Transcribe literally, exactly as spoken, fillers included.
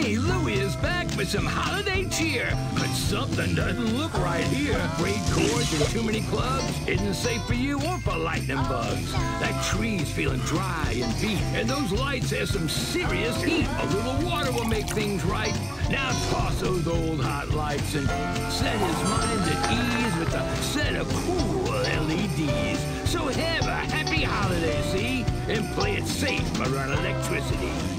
Hey, Louie is back with some holiday cheer. But something doesn't look right here. Frayed cords and too many clubs isn't safe for you or for lightning bugs. That tree's feeling dry and beat, and those lights have some serious heat. A little water will make things right. Now toss those old hot lights and set his mind at ease with a set of cool L E Ds. So have a happy holiday, see? And play it safe around electricity.